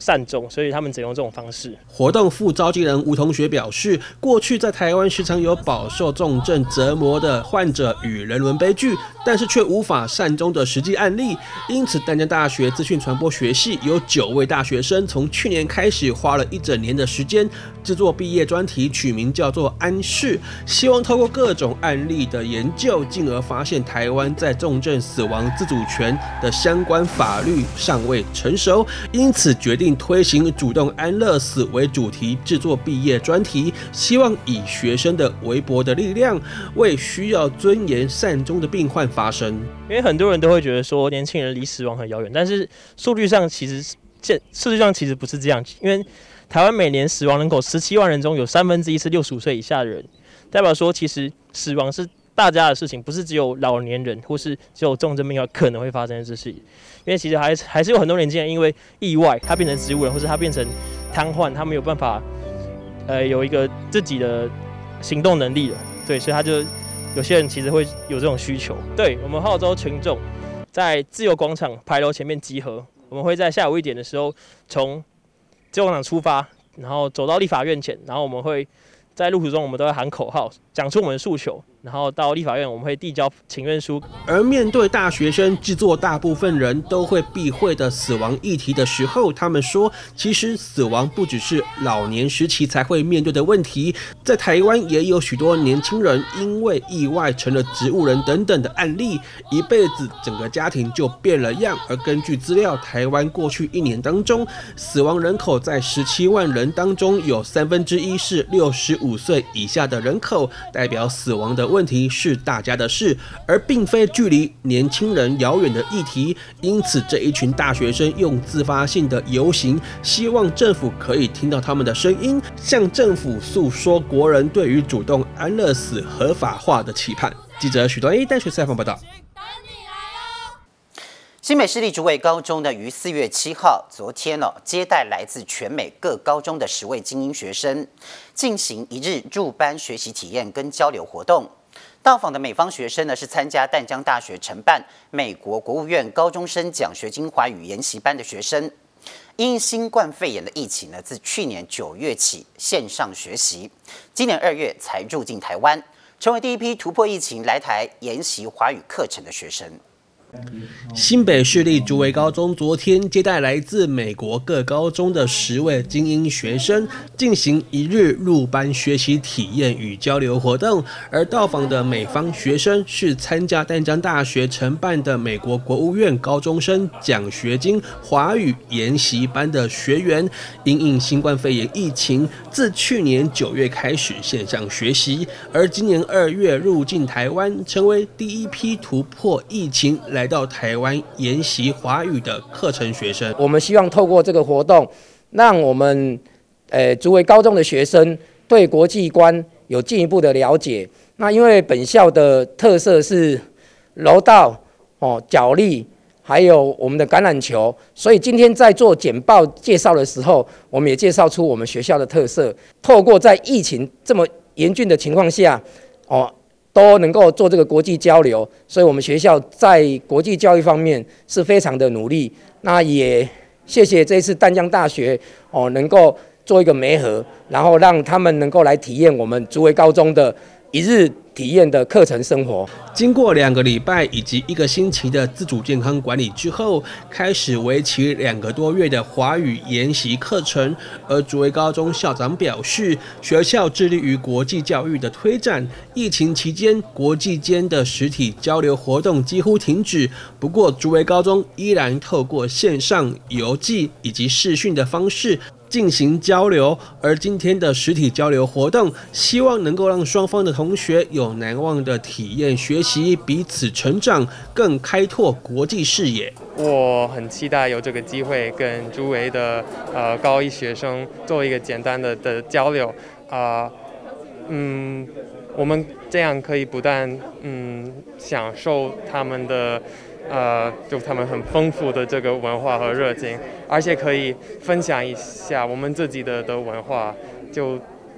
善终，所以他们只用这种方式。
活动副召集人吴同学表示，过去在台湾时常有饱受重症折磨的患者与人伦悲剧，但是却无法善终的实际案例。因此，淡江大学资讯传播学系有九位大学生从去年开始花了一整年的时间制作毕业专题，取名叫做“安适”，希望透过各种案例的研究，进而发现台湾在重症死亡自主权的相关法律尚未成熟，因此决定推行主动安乐死为主题制作毕业专题，希望以学生的微薄的力量，为需要尊严善终的病患发声。
因为很多人都会觉得说年轻人离死亡很遥远，但是数据上其实现数据上其实不是这样，因为台湾每年死亡人口十七万人中有三分之一是六十五岁以下的人，代表说其实死亡是大家的事情，不是只有老年人或是只有重症病患可能会发生的事情。因为其实还还是有很多年轻人因为意外，他变成植物人，或是他变成瘫痪，他没有办法，呃，有一个自己的行动能力了。对，所以他就有些人其实会有这种需求。对，我们号召群众在自由广场牌楼前面集合，我们会在下午一点的时候从自由广场出发，然后走到立法院前，然后我们会在路途中我们都会喊口号，讲出我们的诉求，然后到立法院我们会递交请愿书。
而面对大学生制作大部分人都会避讳的死亡议题的时候，他们说，其实死亡不只是老年时期才会面对的问题，在台湾也有许多年轻人因为意外成了植物人等等的案例，一辈子整个家庭就变了样。而根据资料，台湾过去一年当中，死亡人口在十七万人当中有三分之一是六十五岁以下的人口，代表死亡的问题是大家的事，而并非距离年轻人遥远的议题。因此，这一群大学生用自发性的游行，希望政府可以听到他们的声音，向政府诉说国人对于主动安乐死合法化的期盼。记者许端一带学采访报道。
新北市立竹围高中呢，于四月七号昨天哦，接待来自全美各高中的十位精英学生，进行一日入班学习体验跟交流活动。到访的美方学生呢，是参加淡江大学承办美国国务院高中生奖学金华语研习班的学生。因新冠肺炎的疫情呢，自去年九月起线上学习，今年二月才入境台湾，成为第一批突破疫情来台研习华语课程的学生。
新北市立竹围高中昨天接待来自美国各高中的十位精英学生，进行一日入班学习体验与交流活动。而到访的美方学生是参加淡江大学承办的美国国务院高中生奖学金华语研习班的学员。因应新冠肺炎疫情，自去年九月开始线上学习，而今年二月入境台湾，成为第一批突破疫情来来到台湾研习华语的课程学生。
我们希望透过这个活动，让我们呃竹围高中的学生对国际观有进一步的了解。那因为本校的特色是柔道、哦角力，还有我们的橄榄球，所以今天在做简报介绍的时候，我们也介绍出我们学校的特色。透过在疫情这么严峻的情况下，哦。都能够做这个国际交流，所以我们学校在国际教育方面是非常的努力。那也谢谢这一次淡江大学哦，能够做一个媒合，然后让他们能够来体验我们竹围高中的一日体验的课程生活。
经过两个礼拜以及一个星期的自主健康管理之后，开始为期两个多月的华语研习课程。而竹围高中校长表示，学校致力于国际教育的推展。疫情期间，国际间的实体交流活动几乎停止，不过竹围高中依然透过线上、邮寄以及视讯的方式进行交流。而今天的实体交流活动，希望能够让双方的同学有难忘的体验学习，彼此成长，更开拓国际视野。
我很期待有这个机会跟竹围的呃高一学生做一个简单的的交流啊、呃，嗯，我们这样可以不但嗯享受他们的。呃，就他们很丰富的这个文化和热情，而且可以分享一下我们自己的的文化，就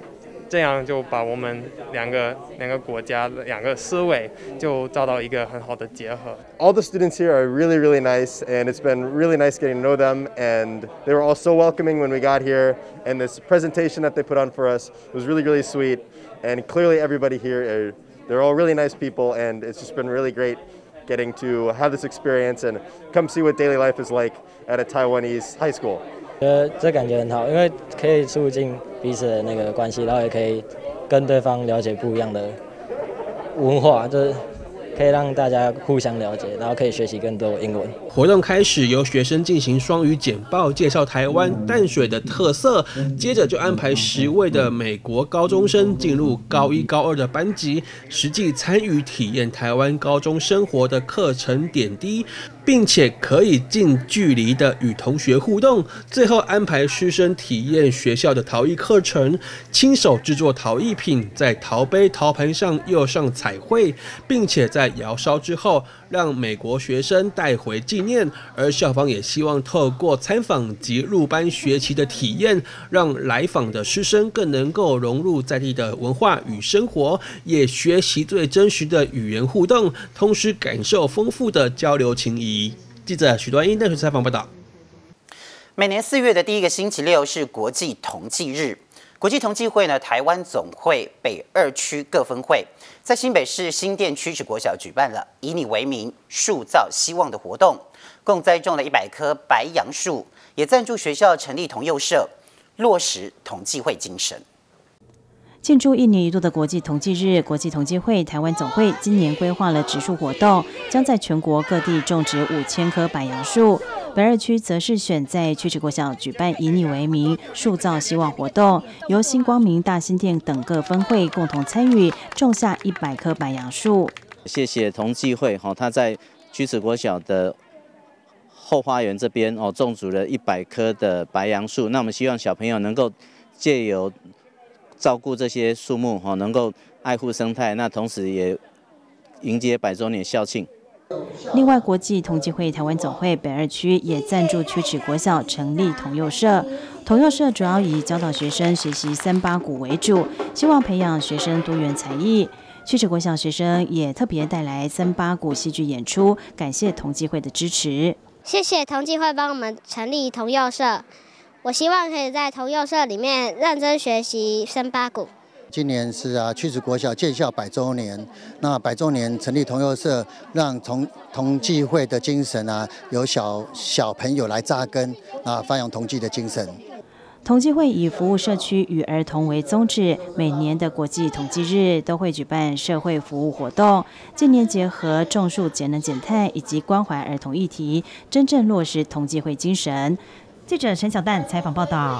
这样就把我们两个两个国家两个思维就找到一个很好的结合。
All the students here are really, really nice, and it's been really nice getting to know them. And they were all so welcoming when we got here. And this presentation that they put on for us was really, really sweet. And clearly, everybody here are they're all really nice people, and it's just been really great getting to have this experience and come see what daily life is like at a Taiwanese high school.
觉得这感觉很好，因为可以促进彼此的那个关系，然后也可以跟对方了解不一样的文化，就是可以让大家互相了解，然后可以学习更多英文。
活动开始由学生进行双语简报，介绍台湾淡水的特色，接着就安排十位的美国高中生进入高一、高二的班级，实际参与体验台湾高中生活的课程点滴，并且可以近距离的与同学互动。最后安排师生体验学校的陶艺课程，亲手制作陶艺品，在陶杯、陶盘上釉上彩绘，并且在窑烧之后让美国学生带回纪念。而校方也希望透过参访及入班学习的体验，让来访的师生更能够融入在地的文化与生活，也学习最真实的语言互动，同时感受丰富的交流情谊。记者许端英淡水采访报道。
每年四月的第一个星期六是国际同济日。国际同济会呢，台湾总会北二区各分会在新北市新店区指国小举办了以你为名，塑造希望的活动，共栽种了一百棵白杨树，也赞助学校成立同幼社，落实同济会精神。
庆祝一年一度的国际同济日，国际同济会台湾总会今年规划了植树活动，将在全国各地种植五千棵白杨树。北二区则是选在区指国小举办以你为名，塑造希望活动，由新光明、大新店等各分会共同参与，种下一百棵白杨树。
谢谢同济会哈，他在区指国小的后花园这边哦，种植了一百棵的白杨树。那我们希望小朋友能够借由照顾这些树木哈，能够爱护生态，那同时也迎接百周年校庆。
另外，国际同济会台湾总会北二区也赞助区指国小成立同幼社。同幼社主要以教导学生学习三八鼓为主，希望培养学生多元才艺。区指国小学生也特别带来三八鼓戏剧演出，感谢同济会的支持。
谢谢同济会帮我们成立同幼社，我希望可以在同幼社里面认真学习三八鼓。
今年是啊，区指国小建校百周年。那百周年成立同幼社，让同同济会的精神啊，由小小朋友来扎根啊，发扬同济的精神。
同济会以服务社区与儿童为宗旨，每年的国际同济日都会举办社会服务活动。近年结合种树、节能减碳以及关怀儿童议题，真正落实同济会精神。记者陈小蛋采访报道。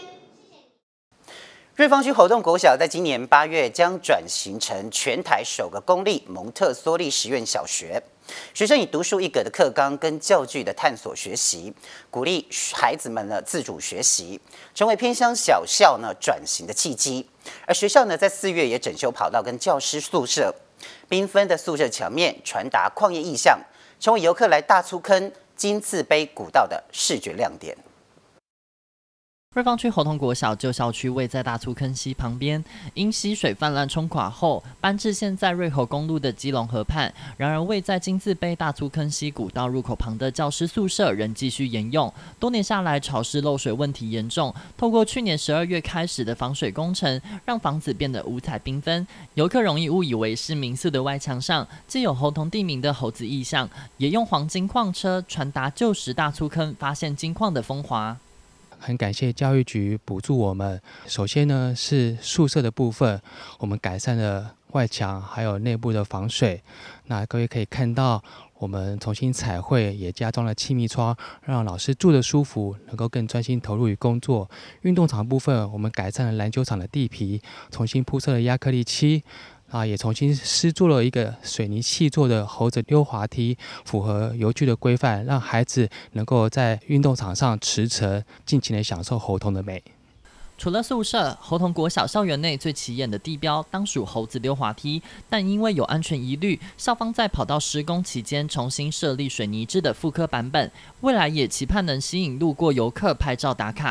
瑞芳区活动国小在今年八月将转型成全台首个公立蒙特梭利实验小学，学生以独树一格的课纲跟教具的探索学习，鼓励孩子们呢自主学习，成为偏乡小校呢转型的契机。而学校呢在四月也整修跑道跟教师宿舍，缤纷的宿舍墙面传达矿业意象，成为游客来大粗坑金字碑古道的视觉亮点。
瑞芳区猴硐国小旧校区位在大粗坑溪旁边，因溪水泛滥冲垮后，搬至现在瑞猴公路的基隆河畔。然而，位在金字碑大粗坑溪古道入口旁的教师宿舍仍继续沿用。多年下来，潮湿漏水问题严重。透过去年十二月开始的防水工程，让房子变得五彩缤纷。游客容易误以为是民宿的外墙上，既有猴硐地名的猴子意象，也用黄金矿车传达旧时大粗坑发现金矿的风华。
很感谢教育局补助我们。首先呢是宿舍的部分，我们改善了外墙还有内部的防水。那各位可以看到，我们重新彩绘，也加装了气密窗，让老师住得舒服，能够更专心投入于工作。运动场部分，我们改善了篮球场的地皮，重新铺设了亚克力漆。啊，也重新施作了一个水泥砌做的猴子溜滑梯，符合游具的规范，让孩子能够在运动场上驰骋，尽情地享受猴硐的美。
除了宿舍，猴硐国小校园内最起眼的地标当属猴子溜滑梯，但因为有安全疑虑，校方在跑道施工期间重新设立水泥制的复刻版本，未来也期盼能吸引路过游客拍照打卡。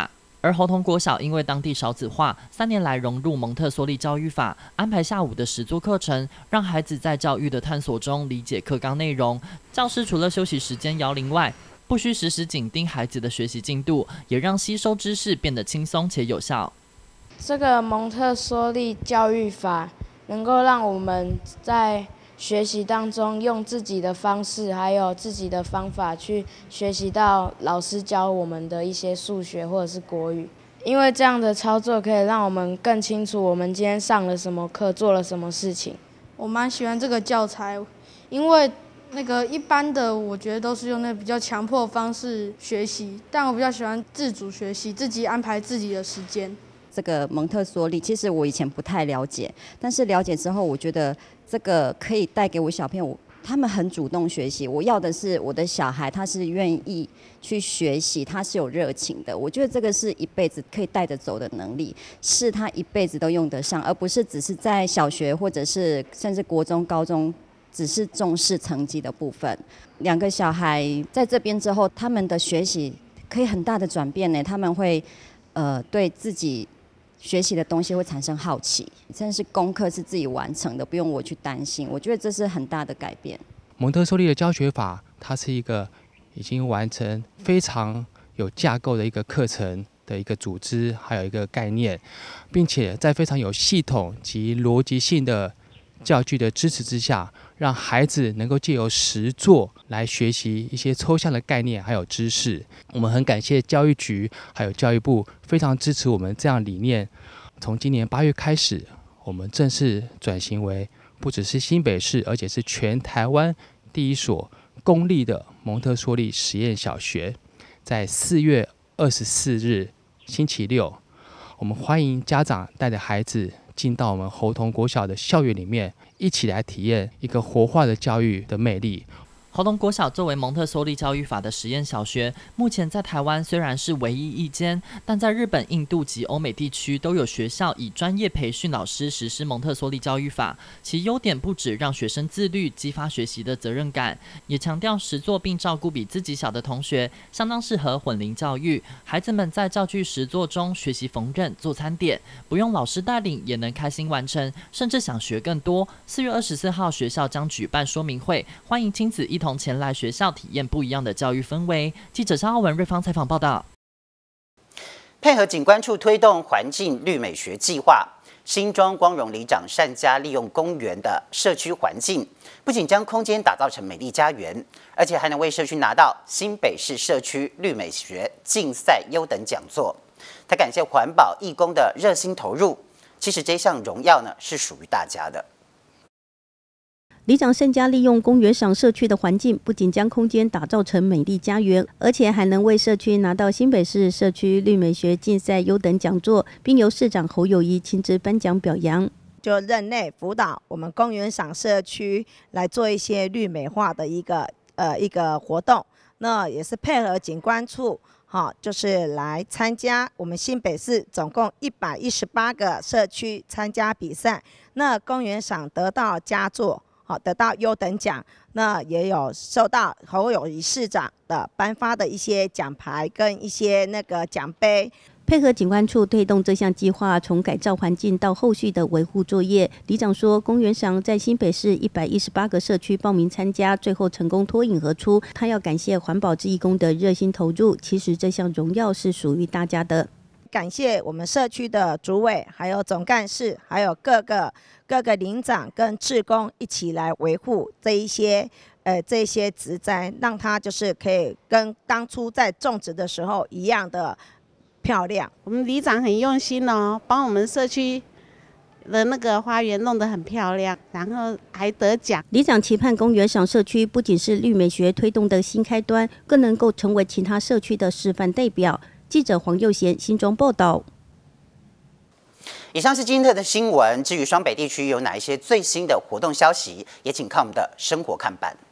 而猴硐国小因为当地少子化，三年来融入蒙特梭利教育法，安排下午的实作课程，让孩子在教育的探索中理解课纲内容。教师除了休息时间摇铃外，不需时时紧盯孩子的学习进度，也让吸收知识变得轻松且有效。
这个蒙特梭利教育法能够让我们在学习当中用自己的方式，还有自己的方法去学习到老师教我们的一些数学或者是国语。因为这样的操作可以让我们更清楚我们今天上了什么课，做了什么事情。
我蛮喜欢这个教材，因为那个一般的我觉得都是用那比较强迫的方式学习，但我比较喜欢自主学习，自己安排自己的时间。
这个蒙特梭利，其实我以前不太了解，但是了解之后，我觉得这个可以带给我小朋友，他们很主动学习。我要的是我的小孩，他是愿意去学习，他是有热情的。我觉得这个是一辈子可以带着走的能力，是他一辈子都用得上，而不是只是在小学或者是甚至国中、高中。只是重视成绩的部分，两个小孩在这边之后，他们的学习可以很大的转变呢。他们会呃对自己学习的东西会产生好奇，甚至是功课是自己完成的，不用我去担心。我觉得这是很大的改变。
蒙特梭利的教学法，它是一个已经完成非常有架构的一个课程的一个组织，还有一个概念，并且在非常有系统及逻辑性的教具的支持之下，让孩子能够借由实作来学习一些抽象的概念还有知识。我们很感谢教育局还有教育部非常支持我们这样理念。从今年八月开始，我们正式转型为不只是新北市，而且是全台湾第一所公立的蒙特梭利实验小学。在四月二十四日星期六，我们欢迎家长带着孩子进到我们猴硐国小的校园里面，一起来体验一个活化的教育的魅力。
猴硐国小作为蒙特梭利教育法的实验小学，目前在台湾虽然是唯一一间，但在日本、印度及欧美地区都有学校以专业培训老师实施蒙特梭利教育法。其优点不止让学生自律、激发学习的责任感，也强调实作并照顾比自己小的同学，相当适合混龄教育。孩子们在教具实作中学习缝纫、做餐点，不用老师带领也能开心完成，甚至想学更多。四月二十四号，学校将举办说明会，欢迎亲子一同前来学校体验不一样的教育氛围。记者肖浩文、瑞芳采访报道。
配合景观处推动环境绿美学计划，新庄光荣里长善加利用公园的社区环境，不仅将空间打造成美丽家园，而且还能为社区拿到新北市社区绿美学竞赛优等讲座。他感谢环保义工的热心投入，其实这项荣耀呢是属于大家的。
里长善加利用公园赏社区的环境，不仅将空间打造成美丽家园，而且还能为社区拿到新北市社区绿美学竞赛优等讲座，并由市长侯友宜亲自颁奖表扬。
就任内辅导我们公园赏社区来做一些绿美化的一个呃一个活动，那也是配合景观处。好，就是来参加我们新北市总共一百一十八个社区参加比赛，那公园赏得到佳作。好，得到优等奖，那也有受到侯友宜市长的颁发的一些奖牌跟一些那个奖杯。
配合景观处推动这项计划，从改造环境到后续的维护作业。里长说，公园赏在新北市一百一十八个社区报名参加，最后成功脱颖而出。他要感谢环保志义工的热心投入，其实这项荣耀是属于大家的。
感谢我们社区的主委，还有总干事，还有各个各个领长跟志工一起来维护这一些呃这些植栽，让它就是可以跟当初在种植的时候一样的漂亮。
我们里长很用心哦，帮我们社区的那个花园弄得很漂亮，然后还得奖。
里长期盼公园赏社区不仅是绿美学推动的新开端，更能够成为其他社区的示范代表。记者黄佑贤新庄报道。
以上是今天的新闻。至于双北地区有哪一些最新的活动消息，也请看我们的生活看板。